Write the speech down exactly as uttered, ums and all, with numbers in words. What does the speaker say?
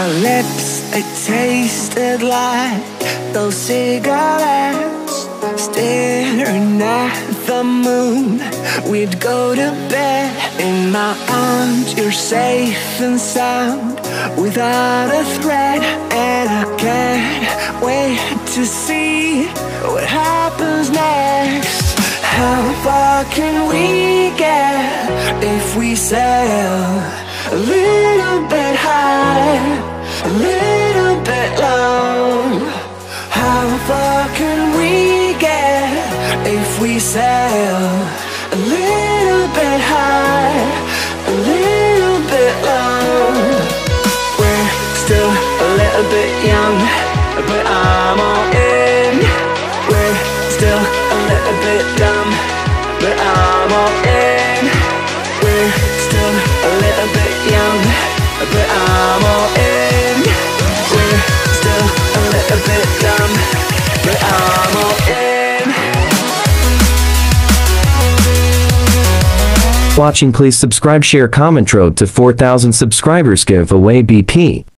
lips, they tasted like those cigarettes. Staring at the moon, we'd go to bed. In my arms, you're safe and sound, without a threat. And I can't wait to see what happens next. How far can we get if we sail a little bit high, a little bit low? How far can we get if we sail a little bit high, a little bit low? We're still a little bit young, but I'm all in. We're still a little bit dumb, but I'm all in. We're still a little bit young, but I'm all in. We're still a little bit dumb, but I'm all in. Watching, please subscribe, share, comment. Road to four thousand subscribers giveaway B P.